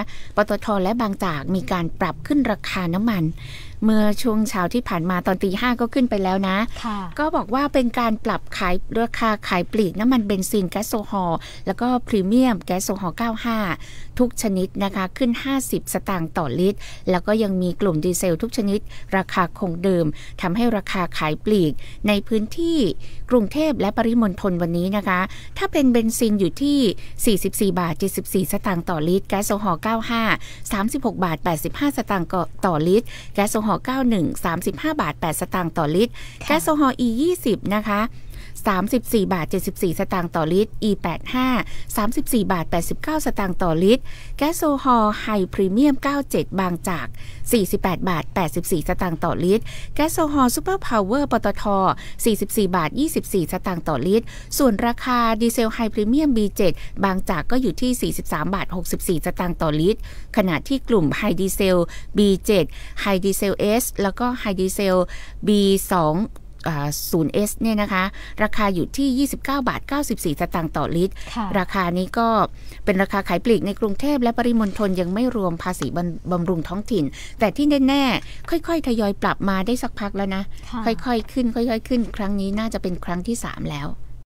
ปตท.และบางจากมีการปรับขึ้นราคาน้ำมันเมื่อช่วงเช้าที่ผ่านมาตอนตี 5ก็ขึ้นไปแล้วนะก็บอกว่าเป็นการปรับขายราคาขายปลีกน้ำมันเบนซินแก๊สโซฮอลแล้วก็พรีเมียมแก๊สโซฮอล95ทุกชนิดนะคะขึ้น50สตางค์ต่อลิตรแล้วก็ยังมีกลุ่มดีเซลทุกชนิดราคาคงเดิมทำให้ราคาขายปลีกในพื้นที่กรุงเทพและปริมณฑลวันนี้นะคะถ้าเป็นเบนซินอยู่ที่44 บาท 74 สตางค์ต่อลิตรแก๊สโซฮอล95 36 บาท 85 สตางค์ต่อลิตรแก๊สโซฮอล91 35 บาท 8 สตางค์ต่อลิตรแก๊สโซฮอล E20 นะคะ34 บาท 74 สตางค์ต่อลิตร E85 34 บาท 89 สตางค์ต่อลิตรแก๊สโซฮอลไฮพรีเมียม97บางจาก48 บาท 84 สตางค์ต่อลิตรแก๊สโซฮอลซูเปอร์พาวเวอร์ปตท44 บาท 24 สตางค์ต่อลิตรส่วนราคาดีเซลไฮพรีเมียม B7 บางจากก็อยู่ที่43 บาท 64 สตางค์ต่อลิตรขณะที่กลุ่มไฮดีเซล B7 ไฮดีเซล S แล้วก็ไฮดีเซล B2 0S เนี่ยนะคะราคาอยู่ที่29 บาท 94 สตางค์ต่อลิตรราคานี้ก็เป็นราคาขายปลีกในกรุงเทพและปริมณฑลยังไม่รวมภาษีบำรุงท้องถิ่นแต่ที่แน่ๆค่อยๆทยอยปรับมาได้สักพักแล้วนะค่อยๆขึ้นครั้งนี้น่าจะเป็นครั้งที่3แล้ว